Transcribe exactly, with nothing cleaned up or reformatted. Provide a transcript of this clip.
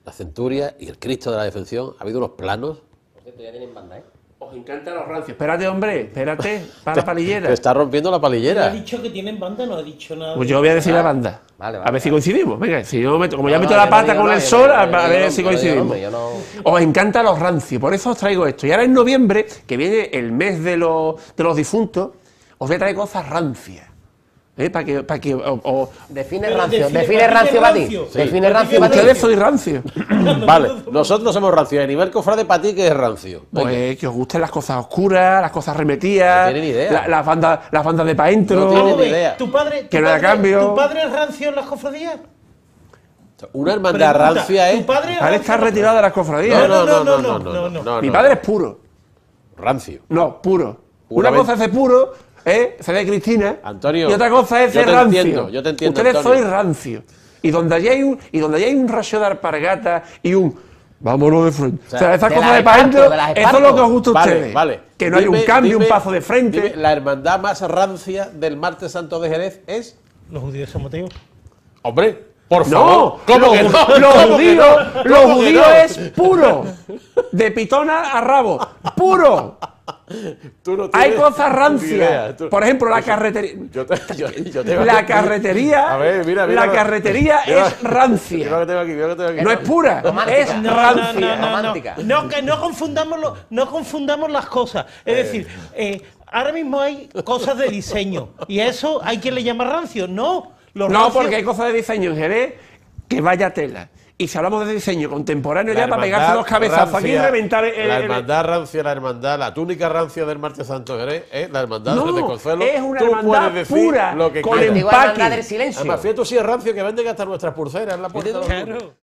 la Centuria y el Cristo de la Defensión. Ha habido unos planos. Por cierto, ya tienen banda, ¿eh? Os encantan los rancios. Espérate, hombre, espérate, para la palillera. Te está rompiendo la Ha palillera. dicho que tienen banda, no ha dicho nada. Pues yo voy a decir la banda. Vale, vale, A ver si vale. coincidimos. Venga, si yo meto, como ya No, meto no, la yo pata no digo con nada, el yo sol, no- a yo no a digo ver si nombre, yo digo coincidimos. nombre, yo no- Os encantan los rancios, por eso os traigo esto. Y ahora en noviembre, que viene el mes de los, de los difuntos, os voy a traer cosas rancias. ¿Eh? Para que, para que o- o- Define Pero rancio. define- Define define rancio para ti. rancio. Sí. Define rancio para ti. Ustedes sois rancios. Vale, nosotros somos rancios. A nivel cofrade, para ti, ¿qué es rancio? Venga. Pues que os gusten las cosas oscuras, las cosas remetidas, No tienen idea. la- las bandas, las bandas de pa' dentro. No tienen Vamos a ver, idea. ¿Tu padre, tu Que no haya padre- cambio. ¿Tu padre es rancio en las cofradías? Una hermandad Pregunta, rancia ¿tu es... padre es Ahora rancio está en las retirado de las cofradías. No, no, no, no, no, no, no, no, Mi no. padre es puro. Rancio. No, puro. Puramente. Una cosa es ser puro, ¿eh? Ser de Cristina. Antonio, Y otra cosa es yo ser te rancio. entiendo, yo te entiendo, Ustedes Antonio. sois rancio. Y donde allí hay un, y donde allí hay un rayo de alpargata y un vámonos de frente. O sea, sea, esas de cosas las de pa' esparto, dentro, de las eso es lo esparto. que os gusta a Vale, ustedes. vale. Que no hay Dime, un cambio, dime, un paso de frente. dime, la hermandad más rancia del Martes Santo de Jerez es... Los judíos de San Mateo. Hombre, por No, favor. ¿Cómo los, que no? los ¿Cómo que judíos, no? los ¿Cómo que judíos no? es puro. De pitona a rabo. Puro. Tú no Hay tienes cosas ni rancias. idea. Tú- Por ejemplo, la carretería. Yo te, yo, yo tengo La aquí- carretería, A ver, mira, mira. la carretería Mira, es rancia. Mira lo que tengo aquí, mira lo que tengo aquí. No es pura, Romántica. es No, rancia. romántica. No, que no confundamos, lo- no confundamos las cosas. Es decir, eh, ahora mismo hay cosas de diseño y a eso hay quien le llama rancio. No, los No, rancios- porque hay cosas de diseño en Jerez que vaya tela. Y si hablamos de diseño contemporáneo, La ya para hermandad pegarse dos cabezazos aquí y rancia, reventar el. La el- hermandad rancia, la hermandad, la túnica rancia del Martes Santo de Jerez es la hermandad No, de Consuelo. es una Tú hermandad puedes decir pura, lo que con quieras. Antigua empaque. hermandad del silencio. Además, fíjate tú si es rancio que venden hasta nuestras pulseras en la puerta. de los- Claro.